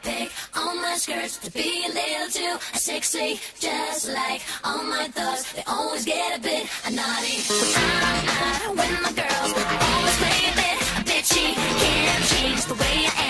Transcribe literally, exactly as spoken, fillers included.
pick on my skirts to be a little too sexy, just like all my thugs. They always get a bit naughty when I'm out with my girls. I always play a bit bitchy. Can't change the way I am.